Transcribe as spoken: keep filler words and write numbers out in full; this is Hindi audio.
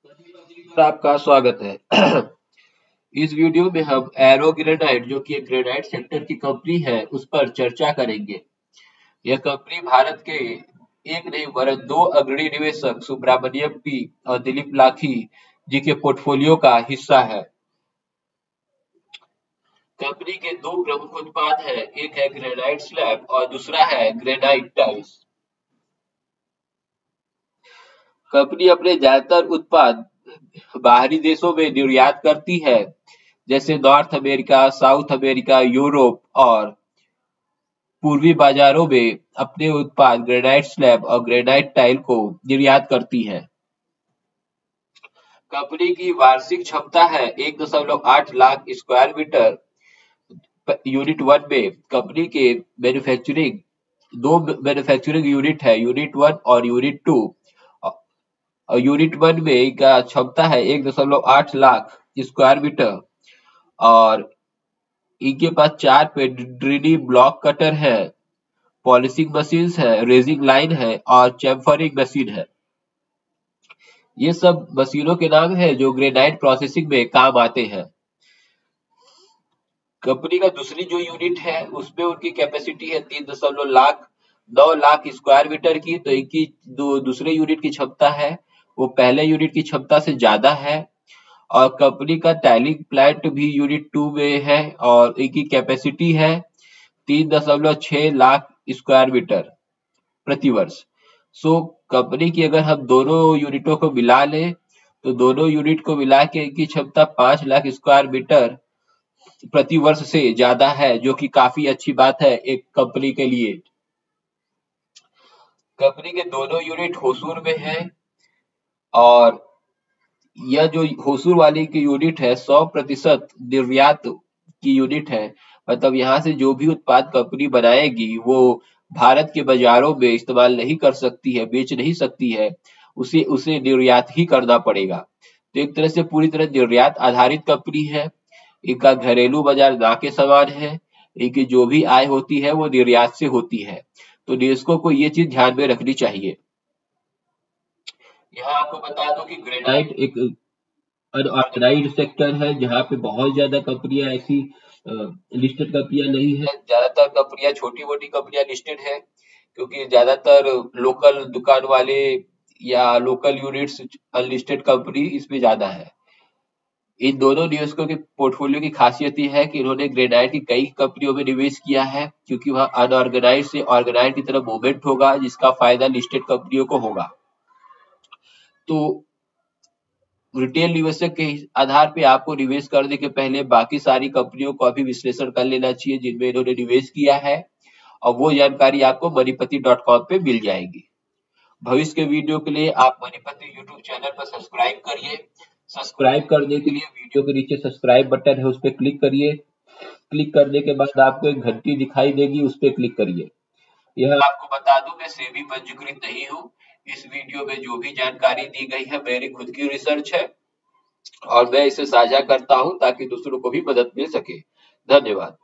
पर आपका स्वागत है। इस वीडियो में हम एरो ग्रेनाइट जो कि एक ग्रेनाइट सेक्टर की कंपनी है उस पर चर्चा करेंगे। यह कंपनी भारत के एक नहीं वरन दो अग्रणी निवेशक सुब्रमण्यम पी और दिलीप लाखी जी के पोर्टफोलियो का हिस्सा है। कंपनी के दो प्रमुख उत्पाद हैं, एक है ग्रेनाइट स्लैब और दूसरा है ग्रेनाइट टाइल्स। कंपनी अपने ज्यादातर उत्पाद बाहरी देशों में निर्यात करती है, जैसे north America, south America, Europe और पूर्वी बाजारों में अपने उत्पाद ग्रेनाइट स्लैब और ग्रेनाइट टाइल को निर्यात करती है। कंपनी की वार्षिक क्षमता है एक दशमलव आठ lakh square metre. Unit one में कंपनी के मैन्युफैक्चरिंग दो मैन्युफैक्चरिंग यूनिट है, यूनिट वन और यूनिट टू। और यूनिट वन में का क्षमता है एक दशमलव आठ लाख स्क्वायर मीटर और इनके पास चार पेडिग्री ब्लॉक कटर है, पॉलिशिंग मशीन है, रेजिंग लाइन है और चैम्फरिंग मशीन है। ये सब मशीनों के नाम है जो ग्रेनाइट प्रोसेसिंग में काम आते हैं। कंपनी का दूसरी जो यूनिट है उसमें उनकी कैपेसिटी है तीन दशमलव लाख नौ लाख स्क्वायर मीटर की। तो इनकी दो दूसरे यूनिट की क्षमता है वो पहले यूनिट की क्षमता से ज्यादा है। और कंपनी का टाइलिंग प्लांट भी यूनिट टू में है और इनकी कैपेसिटी है तीन दशमलव छह लाख स्क्वायर मीटर प्रति वर्ष। सो कंपनी की अगर हम दोनों यूनिटों को मिला लें तो दोनों यूनिट को मिला के इनकी क्षमता पांच लाख स्क्वायर मीटर प्रति वर्ष से ज्यादा है, जो कि काफी अच्छी बात है एक कंपनी के लिए। कंपनी के दोनों यूनिट होसूर में है और यह जो होसूर वाली की यूनिट है सौ प्रतिशत निर्यात की यूनिट है। मतलब यहाँ से जो भी उत्पाद कंपनी बनाएगी वो भारत के बाजारों में इस्तेमाल नहीं कर सकती है, बेच नहीं सकती है, उसे उसे निर्यात ही करना पड़ेगा। तो एक तरह से पूरी तरह निर्यात आधारित कंपनी है। इनका घरेलू बाजार ना के समान है। इनकी जो भी आय होती है वो निर्यात से होती है। तो निवेशकों को ये चीज ध्यान में रखनी चाहिए। यहाँ आपको बता दूं कि ग्रेनाइट एक अनऑर्गेनाइज्ड सेक्टर है जहाँ पे बहुत ज्यादा कंपनियां ऐसी लिस्टेड कंपनियां नहीं है। ज्यादातर कंपनियां छोटी मोटी कंपनियां लिस्टेड है, क्योंकि ज्यादातर लोकल दुकान वाले या लोकल यूनिट्स अनलिस्टेड कंपनी इसमें ज्यादा है। इन दोनों निवेशकों के पोर्टफोलियो की खासियत यह है कि इन्होंने ग्रेनाइट की कई कंपनियों में निवेश किया है, क्योंकि वह अनऑर्गेनाइज से ऑर्गेनाइज की तरफ मूवमेंट होगा जिसका फायदा लिस्टेड कंपनियों को होगा। तो रिटेल निवेशक के आधार पे आपको निवेश करने के पहले बाकी सारी कंपनियों को अभी विश्लेषण कर लेना चाहिए जिनमें इन्होंने निवेश किया है, और वो जानकारी आपको मनीपति डॉट कॉम पे मिल जाएगी। भविष्य के वीडियो के लिए आप मनीपति यूट्यूब चैनल पर सब्सक्राइब करिए। सब्सक्राइब करने के लिए वीडियो के नीचे सब्सक्राइब बटन है, उस पर क्लिक करिए। क्लिक करने के बाद आपको एक घंटी दिखाई देगी, उस पर क्लिक करिए। यह आपको बता दूं मैं सेबी पंजीकृत नहीं हूँ। इस वीडियो में जो भी जानकारी दी गई है मेरी खुद की रिसर्च है और मैं इसे साझा करता हूं ताकि दूसरों को भी मदद मिल सके। धन्यवाद।